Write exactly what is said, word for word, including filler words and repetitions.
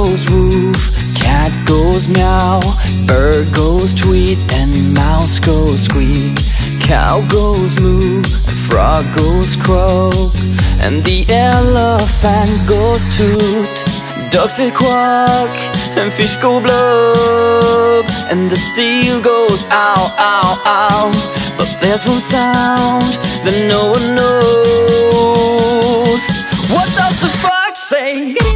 goes woof, cat goes meow, bird goes tweet, and mouse goes squeak. Cow goes moo, and frog goes croak, and the elephant goes toot. Ducks say quack, and fish go blub, and the seal goes ow, ow, ow. But there's one sound that no one knows. What does the fox say?